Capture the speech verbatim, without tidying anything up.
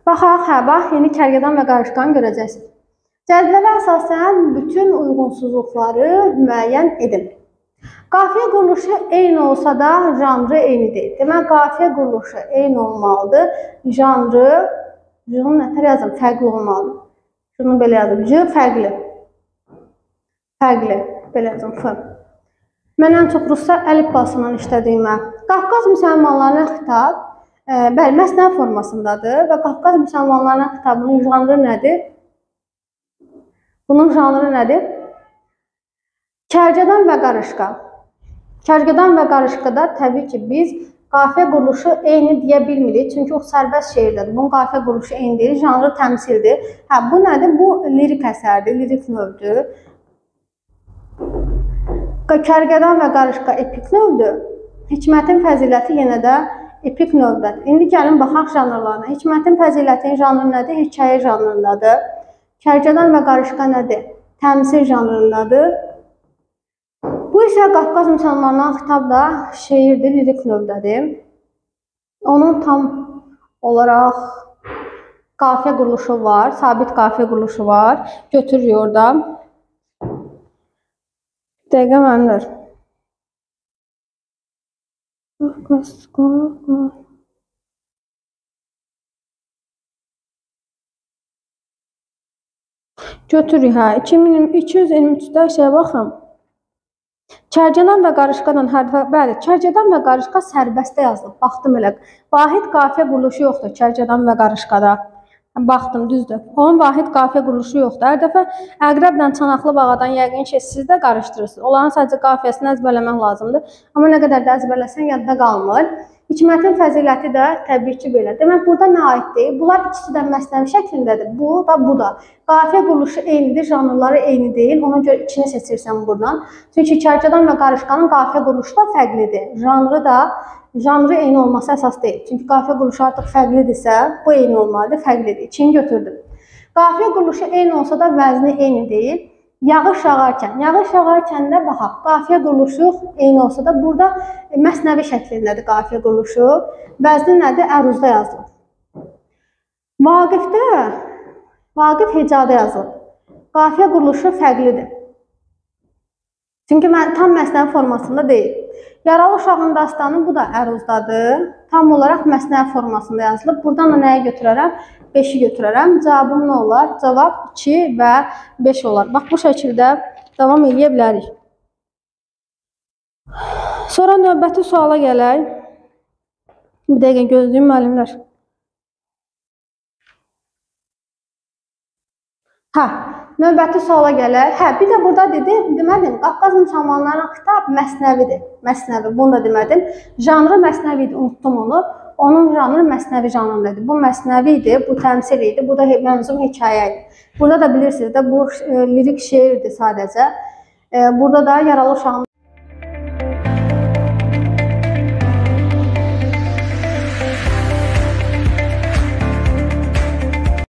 Baxaq, hə, bax, yeni kərgədan və qarışqanı görəcəksiniz. Cədvələ əsasən bütün uyğunsuzluqları müəyyən edin. Qafiyə quruluşu eyni olsa da janrı eyni deyil. Demək, qafiyə quruluşu eyni olmalıdır. Janrı, janrı nətər yazım? Fərqli olmalıdır. Şunu belə yazım. J fərqli. Fərqli. Belə yazım. F. Mən ən çox rusca əlifbasından işlədiyimə. Qafqaz müsəlmanlarına xitab, e, bəli, məsnəv formasındadır və Qafqaz müsəlmanlarına xitabının janrı nədir? Bunun janrı nədir? Kərgədan və qarışqa. Kərgədan və qarışqada təbii ki, biz qafiyə quruluşu eyni deyə bilmirik. Çünki o sərbəst şeirdir. Bunun qafiyə quruluşu eyni deyil, janrı təmsildir. Hə, bu nədir? Bu lirik əsərdir, lirik növdür. Kərgədan və qarışqa epik növdür. Hikmətin fəziləti yenə də epik növdədir. İndi gəlin baxaq janrlarına. Hikmətin fəzilətinin janrı nədir? Hekayə janrındadır. Kərgədan və qarışqa nədir? Təmsil janrındadır. Bu isə Qafqaz müsəlmanlarına xitab da şeirdir, lirik növdədir. Onun tam olaraq qafiyə quruluşu var, sabit qafiyə quruluşu var. Götürürük orada. Dəqiqə mənimdir. Götürürük, hə. iki min iki yüz iyirmi üçdə şeyə baxın. Kərgədan və qarışqadan hərfə, bəli, kərgədan və qarışqa sərbəstdə yazılıb. Baxdım elə. Vahid qafiyə quruluşu yoxdur kərgədan və qarışqada. Baxdım, düzdür. Onun vahid qafiyə quruluşu yoxdur. Hər dəfə əqrəblə çanaqlı bağadan yəqin ki, siz də qarışdırırsınız. Onların sadəcə qafiyəsini əzbərləmək lazımdır. Amma nə qədər də əzbərləsən yadda qalmır. Hikmətin fəziləti də təbii ki, belə. Demək, burada nə aiddir? Bunlar ikisi də məsnəvi şəklindədir. Bu da, bu da. Qafiyə quruluşu eynidir, janrları eyni deyil. Ona görə ikini seçirsən buradan. Çünki kərgədan və qarışqanın qafiyə quruluşu da fərqlidir. Janrı da, janrı eyni olması əsas deyil. Çünki qafiyə quruluşu artıq fərqlidirsə, bu eyni olmalıdır, fərqlidir. İkini götürdüm. Qafiyə quruluşu eyni olsa da vəzni eyni deyil. Yağış yağarkən, yağış yağarkən də baxaq, qafiyə quruluşu eyni olsa da burada məsnəvi şəklindədir qafiyə quruluşu. Vəzni nədir? Əruzda yazılır. Vaqifdə, Vaqif hecada yazılır. Qafiyə quruluşu fərqlidir. Çünki mən tam məsnəvi formasında deyil. Yaralı uşağın dastanı bu da əruzdadır. Tam olaraq məsnəvi formasında yazılıb. Buradan da nəyə götürərəm? beşi götürərəm. Cavabım nə olar? Cavab iki və beş olar. Bax, bu şəkildə davam edə bilərik. Sonra növbəti suala gələk. Bir dəqiqə gözləyim müəllimlər. Hə, növbəti suala gələk. Hə, bir də burada dedim, demədim, Qafqaz müsəlmanlarına xitab məsnəvidir. Məsnəvi, bunu da demədim. Janrı məsnəvidir, unutdum onu. Onun janrı məsnəvi janrındadır. Bu məsnəvi idi, bu təmsil idi, bu da mənzum hekayə idi. Burada da bilirsiniz də, bu e, lirik şeirdir sadəcə. E, burada da yaralı uşağın